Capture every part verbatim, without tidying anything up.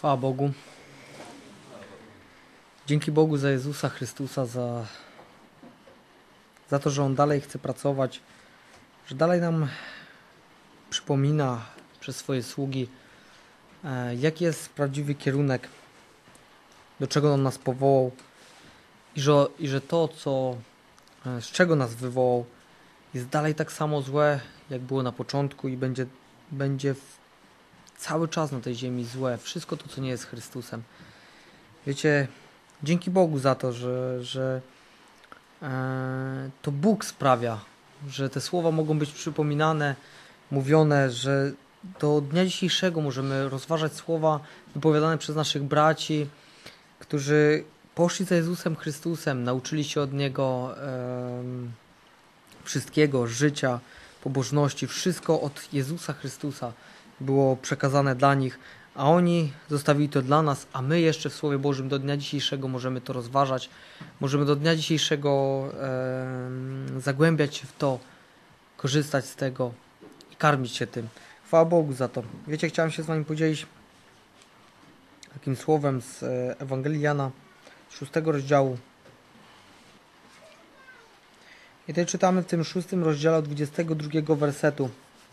Chwała Bogu. Dzięki Bogu za Jezusa Chrystusa, za, za to, że On dalej chce pracować, że dalej nam przypomina przez swoje sługi, e, jaki jest prawdziwy kierunek, do czego On nas powołał i że, i że to, co, e, z czego nas wywołał, jest dalej tak samo złe, jak było na początku i będzie, będzie w, cały czas na tej ziemi złe. Wszystko to, co nie jest Chrystusem. Wiecie, dzięki Bogu za to, że, że e, to Bóg sprawia, że te słowa mogą być przypominane, mówione, że do dnia dzisiejszego możemy rozważać słowa wypowiadane przez naszych braci, którzy poszli za Jezusem Chrystusem, nauczyli się od Niego e, wszystkiego, życia, pobożności, wszystko od Jezusa Chrystusa było przekazane dla nich, a oni zostawili to dla nas, a my jeszcze w Słowie Bożym do dnia dzisiejszego możemy to rozważać, możemy do dnia dzisiejszego e, zagłębiać się w to, korzystać z tego i karmić się tym. Chwała Bogu za to. Wiecie, chciałem się z wami podzielić takim słowem z Ewangelii Jana, szóstego rozdziału. I tutaj czytamy w tym szóstym rozdziale od dwudziestego drugiego wersetu.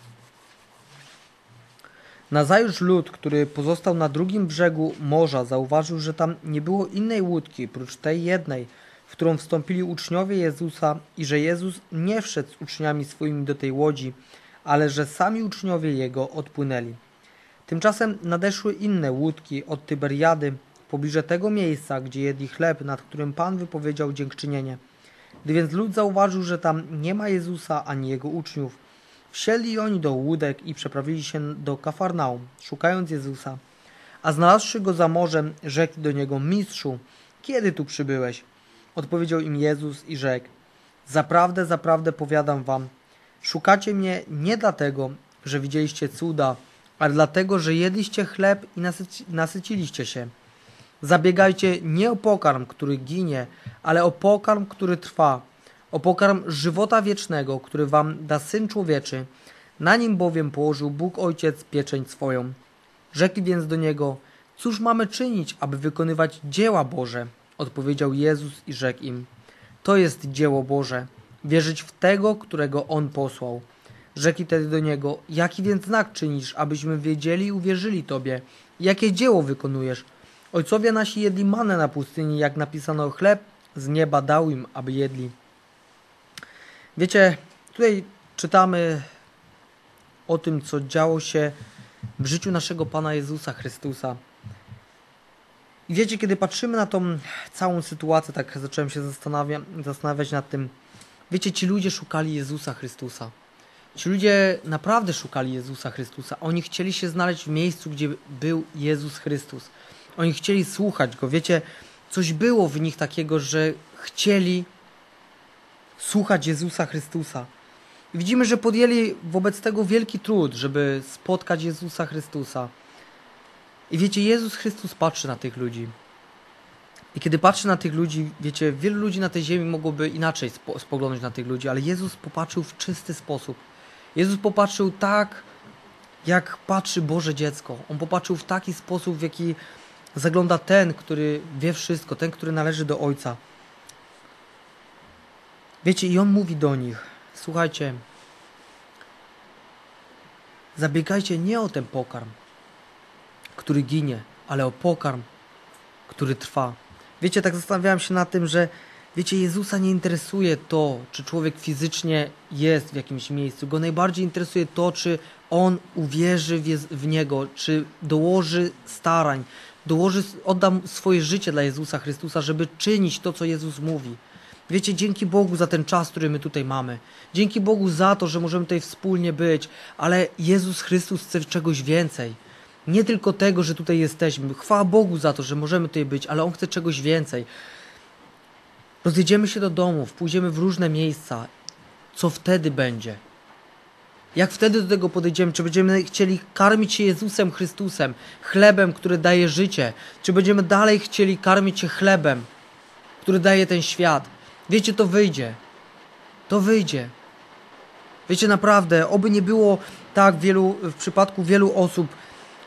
Nazajutrz lud, który pozostał na drugim brzegu morza, zauważył, że tam nie było innej łódki, prócz tej jednej, w którą wstąpili uczniowie Jezusa i że Jezus nie wszedł z uczniami swoimi do tej łodzi, ale że sami uczniowie Jego odpłynęli. Tymczasem nadeszły inne łódki od Tyberiady, w pobliże tego miejsca, gdzie jedli chleb, nad którym Pan wypowiedział dziękczynienie. Gdy więc lud zauważył, że tam nie ma Jezusa ani Jego uczniów, wsiedli oni do łódek i przeprawili się do Kafarnaum, szukając Jezusa. A znalazłszy Go za morzem, rzekli do Niego: Mistrzu, kiedy tu przybyłeś? Odpowiedział im Jezus i rzekł: Zaprawdę, zaprawdę powiadam wam, szukacie mnie nie dlatego, że widzieliście cuda, ale dlatego, że jedliście chleb i nasyci, nasyciliście się. Zabiegajcie nie o pokarm, który ginie, ale o pokarm, który trwa, o pokarm żywota wiecznego, który wam da Syn Człowieczy. Na nim bowiem położył Bóg Ojciec pieczęć swoją. Rzekli więc do Niego: Cóż mamy czynić, aby wykonywać dzieła Boże? Odpowiedział Jezus i rzekł im: To jest dzieło Boże, wierzyć w tego, którego On posłał. Rzekli tedy do Niego: Jaki więc znak czynisz, abyśmy wiedzieli i uwierzyli Tobie? Jakie dzieło wykonujesz? Ojcowie nasi jedli mannę na pustyni, jak napisano: chleb z nieba dał im, aby jedli. Wiecie, tutaj czytamy o tym, co działo się w życiu naszego Pana Jezusa Chrystusa. I wiecie, kiedy patrzymy na tą całą sytuację, tak zacząłem się zastanawia, zastanawiać nad tym. Wiecie, ci ludzie szukali Jezusa Chrystusa. Ci ludzie naprawdę szukali Jezusa Chrystusa. Oni chcieli się znaleźć w miejscu, gdzie był Jezus Chrystus. Oni chcieli słuchać Go. Wiecie, coś było w nich takiego, że chcieli słuchać Jezusa Chrystusa. I widzimy, że podjęli wobec tego wielki trud, żeby spotkać Jezusa Chrystusa. I wiecie, Jezus Chrystus patrzy na tych ludzi. I kiedy patrzy na tych ludzi, wiecie, wielu ludzi na tej ziemi mogłoby inaczej spo, spoglądać na tych ludzi, ale Jezus popatrzył w czysty sposób. Jezus popatrzył tak, jak patrzy Boże dziecko. On popatrzył w taki sposób, w jaki zagląda ten, który wie wszystko, ten, który należy do Ojca. Wiecie, i On mówi do nich: słuchajcie, zabiegajcie nie o ten pokarm, który ginie, ale o pokarm, który trwa. Wiecie, tak zastanawiałem się nad tym, że wiecie, Jezusa nie interesuje to, czy człowiek fizycznie jest w jakimś miejscu. Go najbardziej interesuje to, czy on uwierzy w, Jez- w Niego, czy dołoży starań, dołoży, odda swoje życie dla Jezusa Chrystusa, żeby czynić to, co Jezus mówi. Wiecie, dzięki Bogu za ten czas, który my tutaj mamy. Dzięki Bogu za to, że możemy tutaj wspólnie być, ale Jezus Chrystus chce czegoś więcej. Nie tylko tego, że tutaj jesteśmy. Chwała Bogu za to, że możemy tutaj być, ale On chce czegoś więcej. Rozjedziemy się do domów, pójdziemy w różne miejsca. Co wtedy będzie? Jak wtedy do tego podejdziemy? Czy będziemy chcieli karmić się Jezusem Chrystusem, chlebem, który daje życie? Czy będziemy dalej chcieli karmić się chlebem, który daje ten świat? Wiecie, to wyjdzie. To wyjdzie. Wiecie, naprawdę, oby nie było tak wielu, w przypadku wielu osób,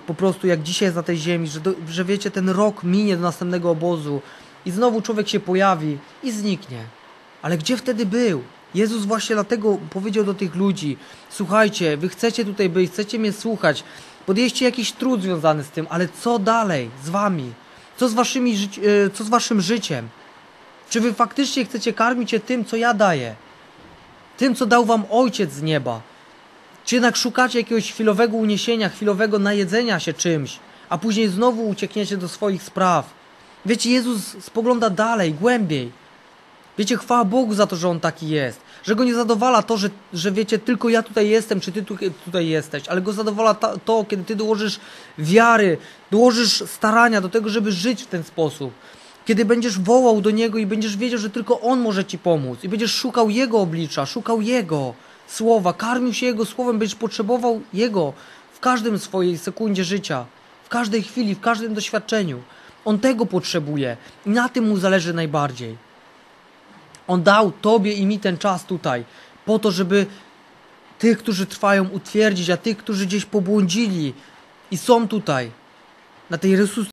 po prostu jak dzisiaj jest na tej ziemi, że, do, że wiecie, ten rok minie do następnego obozu i znowu człowiek się pojawi i zniknie. Ale gdzie wtedy był? Jezus właśnie dlatego powiedział do tych ludzi: słuchajcie, wy chcecie tutaj być, chcecie mnie słuchać, podjęliście jakiś trud związany z tym, ale co dalej z wami? Co z, waszymi, co z waszym życiem? Czy wy faktycznie chcecie karmić się tym, co ja daję? Tym, co dał wam Ojciec z nieba? Czy jednak szukacie jakiegoś chwilowego uniesienia, chwilowego najedzenia się czymś, a później znowu uciekniecie do swoich spraw? Wiecie, Jezus spogląda dalej, głębiej. Wiecie, chwała Bogu za to, że On taki jest. Że Go nie zadowala to, że, że wiecie, tylko ja tutaj jestem, czy Ty tu, tutaj jesteś, ale Go zadowala ta, to, kiedy Ty dołożysz wiary, dołożysz starania do tego, żeby żyć w ten sposób. Kiedy będziesz wołał do Niego i będziesz wiedział, że tylko On może Ci pomóc i będziesz szukał Jego oblicza, szukał Jego słowa, karmił się Jego słowem, będziesz potrzebował Jego w każdym swojej sekundzie życia, w każdej chwili, w każdym doświadczeniu. On tego potrzebuje i na tym Mu zależy najbardziej. On dał Tobie i mi ten czas tutaj, po to, żeby tych, którzy trwają, utwierdzić, a tych, którzy gdzieś pobłądzili i są tutaj, na tej